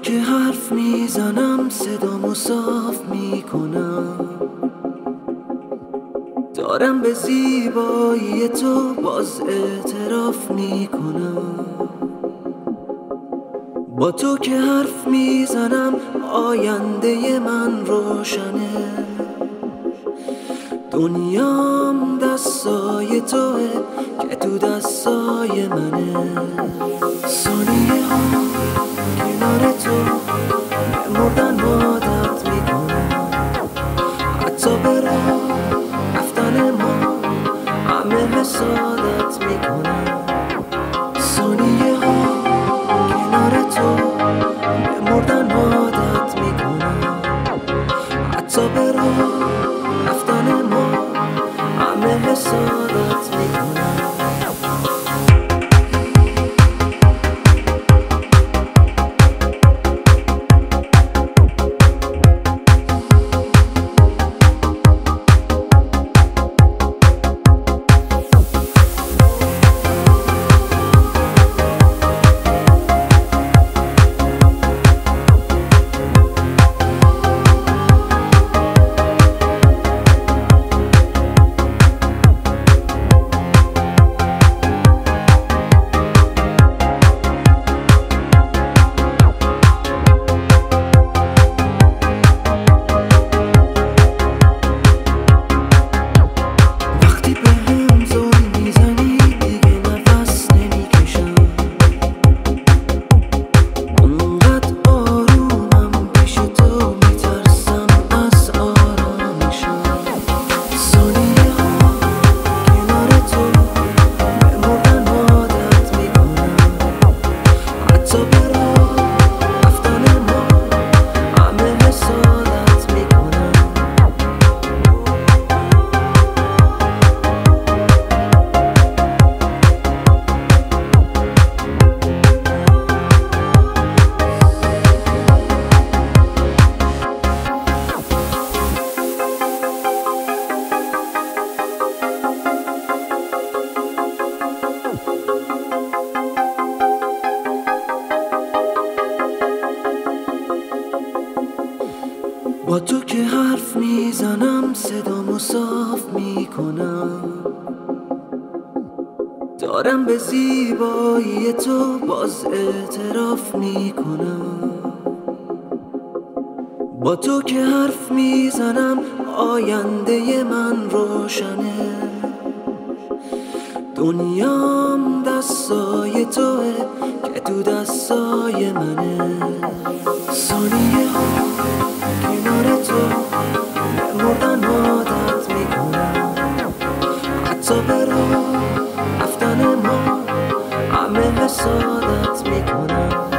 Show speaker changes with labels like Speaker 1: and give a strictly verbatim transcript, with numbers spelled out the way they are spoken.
Speaker 1: که حرف میزنم صدامو صاف میکنم، دارم به زیبایی تو باز اعتراف میکنم. با تو که حرف میزنم آینده من روشنه، دنیام دستای توه که تو دستای منه. ثانیه ها کنار تو به مردن عادت میکنم، حتی به راه رفتن ما همه حسادت میکنم. ثانیه ها کنار تو به مردن عادت میکنم، حتی به راه رفتن ما همه حسادت میکنم. با تو که حرف میزنم صدامو صاف میکنم، دارم به زیبایی تو باز اعتراف میکنم. با تو که حرف میزنم آینده من روشنه، دنیام دستای توه که تو دستای منه. ثانیه ها کنار تو به مردن عادت میکنم، حتی به راه رفتن ما همه حسادت میکنم.